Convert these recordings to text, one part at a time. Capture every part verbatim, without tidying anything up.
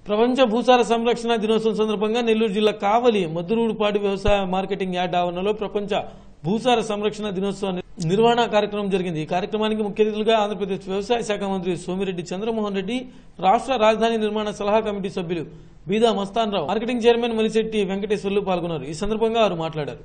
ప్రపంచ భూసార సంరక్షణ దినోత్సవం సందర్భంగా నెల్లూరు జిల్లా కావలి మద్దురూడుపాటి వ్యవసాయ మార్కెటింగ్ యార్డ్ ఆవరణలో ప్రపంచ భూసార సంరక్షణ దినోత్సవ నిర్వహణ కార్యక్రమం జరిగింది। ఈ కార్యక్రమానికి ముఖ్య అతిథులుగా ఆంధ్రప్రదేశ్ వ్యవసాయ శాఖ మంత్రి సోమిరెడ్డి చంద్రమోహన్ రెడ్డి, రాష్ట్ర రాజధాని నిర్మాణ సలహా కమిటీ సభ్యులు బీదా మస్తాన్ రావు, మార్కెటింగ్ చైర్మన్ మలిశెట్టి వెంకటేశ్వర్లు పాల్గొన్నారు। ఈ సందర్భంగా వారు మాట్లాడారు।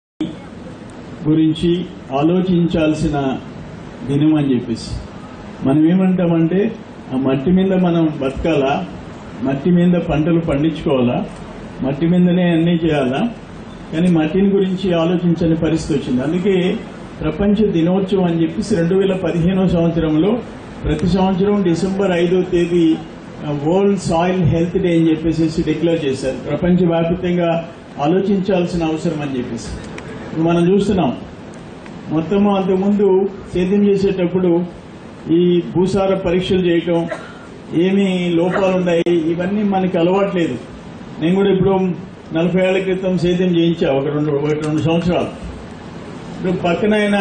గురించి ఆలోచించాల్సిన దినం అని చెప్పేసి మనం ఏమంటామంటే ఆ మట్టి మీద మనం బతకాలా, మట్టి మీద పంటలు పండించుకోవాలా, మట్టి మీదనే అన్నీ చేయాలా, కానీ మట్టిని గురించి ఆలోచించని పరిస్థితి వచ్చింది। అందుకే ప్రపంచ దినోత్సవం అని చెప్పేసి రెండు వేల పదిహేనో సంవత్సరంలో ప్రతి సంవత్సరం డిసెంబర్ ఐదో తేదీ వరల్డ్ సాయిల్ హెల్త్ డే అని చెప్పేసి డిక్లేర్ చేశారు। ప్రపంచవ్యాప్తంగా ఆలోచించాల్సిన అవసరం అని చెప్పేసి మనం చూస్తున్నాం। మొత్తము అంతకుముందు సేద్యం చేసేటప్పుడు ఈ భూసార పరీక్షలు చేయటం, ఏమి లోపాలు ఉన్నాయి, ఇవన్నీ మనకి అలవాట్లేదు। నేను కూడా ఇప్పుడు నలభై ఏళ్ల క్రితం సేద్యం చేయించా, ఒక రెండు ఒకటి రెండు సంవత్సరాలు। ఇప్పుడు పక్కన ఆయన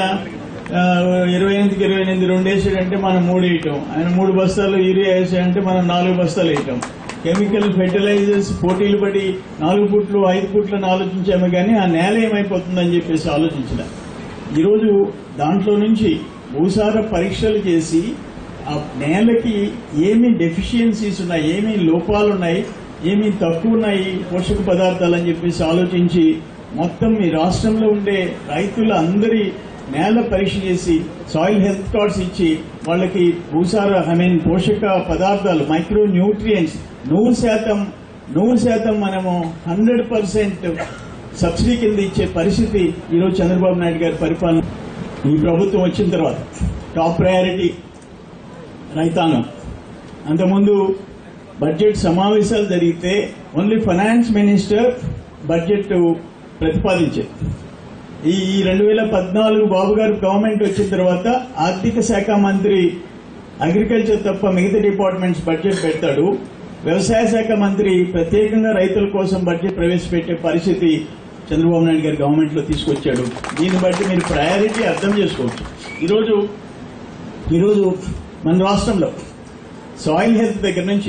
ఇరవై ఎనిమిదికి ఇరవై ఎనిమిది రెండు వేసాడంటే మనం మూడు వేయటం, ఆయన మూడు బస్తాలు యూరియా వేసాడంటే మనం నాలుగు బస్తాలు వేయటం। కెమికల్ ఫెర్టిలైజర్స్ పోటీలు పడి నాలుగు పుట్లు ఐదు పుట్లను ఆలోచించాము, కానీ ఆ నేల ఏమైపోతుందని చెప్పేసి ఆలోచించిన ఈరోజు దాంట్లో నుంచి భూసార పరీక్షలు చేసి ఆ నేలకి ఏమి డెఫిషియన్సీస్ ఉన్నాయి, ఏమి లోపాలున్నాయి, ఏమి తక్కువ ఉన్నాయి పోషక పదార్థాలు అని చెప్పేసి ఆలోచించి మొత్తం ఈ రాష్ట్రంలో ఉండే రైతులందరి నేల పరీక్ష చేసి సాయిల్ హెల్త్ కార్డ్స్ ఇచ్చి వాళ్ళకి భూసార ఐ మీన్ పోషక పదార్థాలు మైక్రో న్యూట్రియంట్స్ నూరు శాతం నూరు శాతం మనము హండ్రెడ్ పర్సెంట్ సబ్సిడీ కింద ఇచ్చే పరిస్థితి ఈరోజు చంద్రబాబు నాయుడు గారి పరిపాలన ఈ ప్రభుత్వం వచ్చిన తర్వాత టాప్ ప్రయారిటీ రైతాంగం। అంతకుముందు బడ్జెట్ సమావేశాలు జరిగితే ఓన్లీ ఫైనాన్స్ మినిస్టర్ బడ్జెట్ ప్రతిపాదించారు। ఈ రెండు వేల పద్నాలుగు బాబు గారు గవర్నమెంట్ వచ్చిన తర్వాత ఆర్థిక శాఖ మంత్రి అగ్రికల్చర్ తప్ప మిగతా డిపార్ట్మెంట్స్ బడ్జెట్ పెడతాడు, వ్యవసాయ శాఖ మంత్రి ప్రత్యేకంగా రైతుల కోసం బడ్జెట్ ప్రవేశపెట్టే పరిస్థితి చంద్రబాబు నాయుడు గారి గవర్నమెంట్ లో తీసుకొచ్చాడు। దీన్ని బట్టి మీరు ప్రయారిటీ అర్థం చేసుకోవచ్చు। ఈరోజు ఈరోజు మన రాష్ట్రంలో సాయిల్ హెల్త్ దగ్గర నుంచి,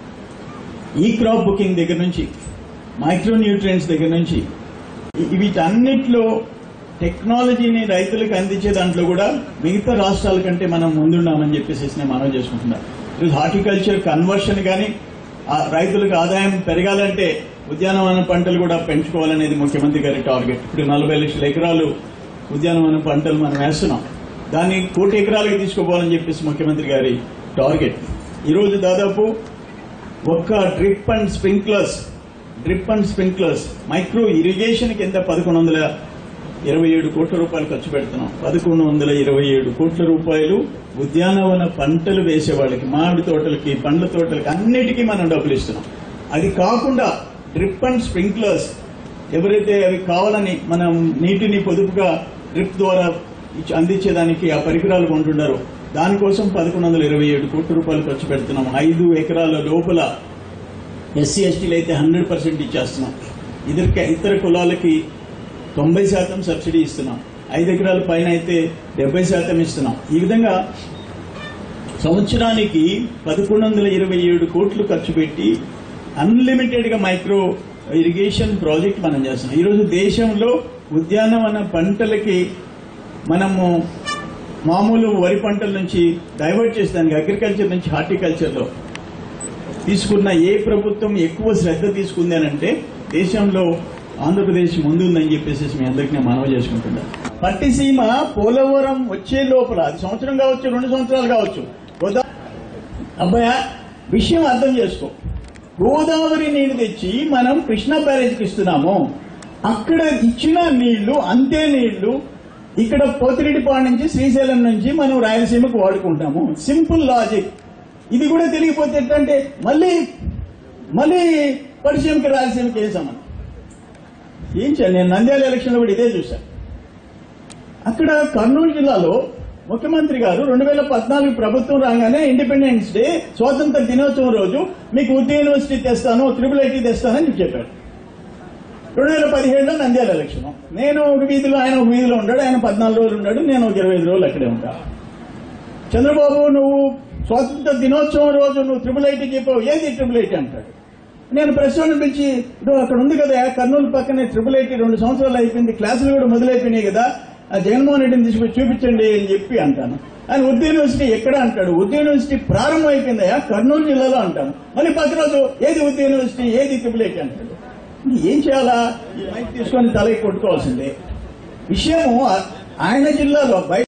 ఈ క్రాప్ బుకింగ్ దగ్గర నుంచి, మైక్రో న్యూట్రియంట్స్ దగ్గర నుంచి వీటన్నిటిలో టెక్నాలజీని రైతులకు అందించే దాంట్లో కూడా మిగతా రాష్ట్రాల కంటే మనం ముందున్నామని చెప్పేసి నేను మనవి చేసుకుంటున్నాను। ఈరోజు హార్టికల్చర్ కన్వర్షన్ కానీ రైతులకు ఆదాయం పెరగాలంటే ఉద్యానవన పంటలు కూడా పెంచుకోవాలనేది ముఖ్యమంత్రి గారి టార్గెట్। ఇప్పుడు నలభై లక్షల ఎకరాలు ఉద్యానవన పంటలు మనం వేస్తున్నాం, దాన్ని కోటి ఎకరాలకు తీసుకుపోవాలని చెప్పేసి ముఖ్యమంత్రి గారి టార్గెట్। ఈరోజు దాదాపు ఒక్క drip and sprinklers drip and sprinklers micro irrigation కింద పదకొండు వందల ఇరవై ఏడు కోట్ల రూపాయలు ఖర్చు పెడుతున్నాం। పదకొండు వందల ఇరవై ఏడు కోట్ల రూపాయలు ఉద్యానవన పంటలు వేసే వాళ్ళకి, మామిడి తోటలకి, పండ్ల తోటలకి అన్నిటికీ మనం డబ్బులు ఇస్తున్నాం। అది కాకుండా డ్రిప్ అండ్ స్ప్రింక్లర్స్ ఎవరైతే అవి కావాలని మనం నీటిని పొదుపుగా డ్రిప్ ద్వారా అందించేదానికి ఆ పరికరాలు కొంటున్నారో దానికోసం పదకొండు వందల ఇరవై ఏడు కోట్ల రూపాయలు ఖర్చు పెడుతున్నాం। ఐదు ఎకరాల లోపల ఎస్సీ ఎస్టీలు అయితే హండ్రెడ్ పర్సెంట్ ఇచ్చేస్తున్నాం, ఇతర ఇతర కులాలకి తొంభై శాతం సబ్సిడీ ఇస్తున్నాం, ఐదు ఎకరాల పైన అయితే డెబ్బై శాతం ఇస్తున్నాం। ఈ విధంగా సంవత్సరానికి పదకొండు వందల ఇరవై ఏడు కోట్లు ఖర్చు పెట్టి అన్లిమిటెడ్ గా మైక్రో ఇరిగేషన్ ప్రాజెక్ట్ మనం చేస్తున్నాం। ఈరోజు దేశంలో ఉద్యానవన పంటలకి మనము మామూలు వరి పంటల నుంచి డైవర్ట్ చేసేదానికి అగ్రికల్చర్ నుంచి హార్టికల్చర్ లో తీసుకున్న ఏ ప్రభుత్వం ఎక్కువ శ్రద్ధ తీసుకుంది అని అంటే దేశంలో ఆంధ్రప్రదేశ్ ముందుందని చెప్పేసి మీ అందరికీ నేను మనవి చేసుకుంటున్నా। పట్టిసీమ పోలవరం వచ్చే లోపల అది సంవత్సరం కావచ్చు, రెండు సంవత్సరాలు కావచ్చు, గోదావరి అబ్బాయ విషయం అర్థం చేసుకో, గోదావరి నీళ్లు తెచ్చి మనం కృష్ణా బ్యారేజ్కి ఇస్తున్నాము, అక్కడ ఇచ్చిన నీళ్లు అంతే నీళ్లు ఇక్కడ పోతిరెడ్డిపాడు నుంచి శ్రీశైలం నుంచి మనం రాయలసీమకు వాడుకుంటాము। Simple logic. ఇది కూడా తెలియకపోతే ఎట్లంటే మళ్ళీ మళ్ళీ పడిసీమకి రాయలసీమకి వేసామని ఏం చేయాలి। నేను నంద్యాల ఎలక్షన్ లో కూడా ఇదే చూశాను। అక్కడ కర్నూలు జిల్లాలో ముఖ్యమంత్రి గారు రెండు వేల పద్నాలుగు ప్రభుత్వం రాగానే ఇండిపెండెన్స్ డే స్వాతంత్ర దినోత్సవం రోజు మీకు ఉద్య యూనివర్సిటీ తెస్తాను, ట్రిపుల్ ఐటీ తెస్తానని చెప్పాడు। రెండు వేల పదిహేడులో నంద్యాల ఎలక్షన్, నేను ఒక వీధిలో ఆయన ఒక వీధిలో ఉన్నాడు, ఆయన పద్నాలుగు రోజులు ఉన్నాడు, నేను ఒక ఇరవై ఐదు రోజులు అక్కడే ఉంటా। చంద్రబాబు నువ్వు స్వాతంత్ర దినోత్సవం రోజు నువ్వు ట్రిపుల్ ఐటీ చెప్పావు, ఏది ట్రిపుల్ ఐటీ అంటాడు. నేను ప్రెస్ వాళ్ళని పిలిచి ఇదో అక్కడ ఉంది కదా కర్నూలు పక్కనే ట్రిపుల్ ఐటీ రెండు సంవత్సరాలు అయిపోయింది, క్లాసులు కూడా మొదలైపోయినాయి కదా, ఆ జగన్మోహన్ రెడ్డిని తీసుకుని చూపించండి అని చెప్పి అంటాను. ఆయన ఉర్దూ యూనివర్సిటీ ఎక్కడ అంటాడు. ఉర్దూ యూనివర్సిటీ ప్రారంభం అయిపోయిందయా కర్నూలు జిల్లాలో అంటాను. మళ్ళీ పక్క రోజు ఏది ఉర్దూ యూనివర్సిటీ, ఏది ట్రిపుల్ ఐటీ అంటాడు. ఏం చేయాలా? ఈ మైక్ తీసుకొని తలకి కొట్టుకోవాల్సిందే. విషయము ఆయన జిల్లాలో బయట